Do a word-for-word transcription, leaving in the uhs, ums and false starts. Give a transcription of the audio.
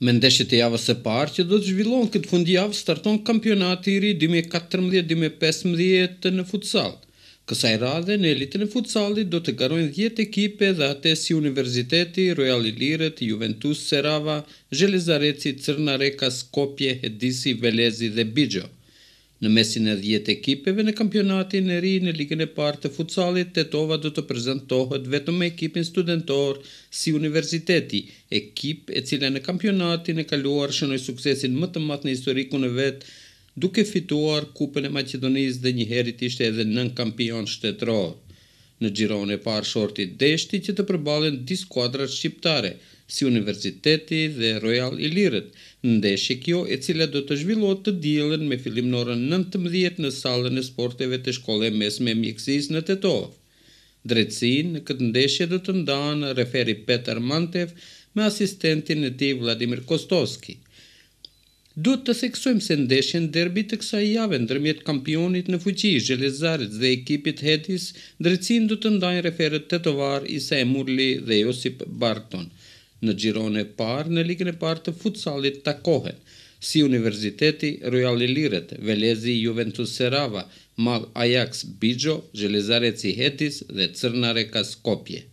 Me ndeshjet e javës së parë që do të zhvillohen këtë fundjavë, starton kampionati i ri dy mijë e katërmbëdhjetë dy mijë e pesëmbëdhjetë në futsal. Kësaj radhe në elitën e futsallit do të garojnë dhjetë ekipe dhe ato si Universiteti, Royal Ilirët, Juventus Serava, Zhelezareci, Crnareka, Skopje, Hedisi, Velezi dhe Bixho. Në mesin e dhjetë ekipeve në kampionatin e ri në ligën e parë të futsallit, Tetova do të prezantohet vetëm me ekipin studentor si Universiteti, ekip e cila në kampionatin e kaluar shënoi suksesin më të madh në historikun e vet, duke fituar Kupën e Maqedonisë dhe një herë ishte edhe nën kampion shtetëror. Në xhiron e parë shorti deshti që të përballen dy skuadrat shqiptare, si Universiteti dhe Royal Ilirët, ndeshje kjo e cila do të zhvillohet të diellën me fillim në orën nëntëmbëdhjetë në sallën e sporteve të shkollës mesme mjekësisë në Tetovë. Drejtësinë në këtë ndeshje do të ndanë referi Petar Mantev me asistentin e tij Vladimir Kostovski. Duhet të theksojmë se ndeshjen derbi të kësaj jave ndërmjet kampionit në fuqi Zhelezarec dhe ekipit Hedis, drejtësinë do të ndajnë referët tetovar Isa Emurli dhe Josip Barton. Në xhiron e parë në ligën e parë të futsallit takohen si Universiteti, Royal Ilirët, Velezi, Juventus Serava, Mal Ajax Bixho, Zhelezareci Hedis dhe Crnareka Skopje.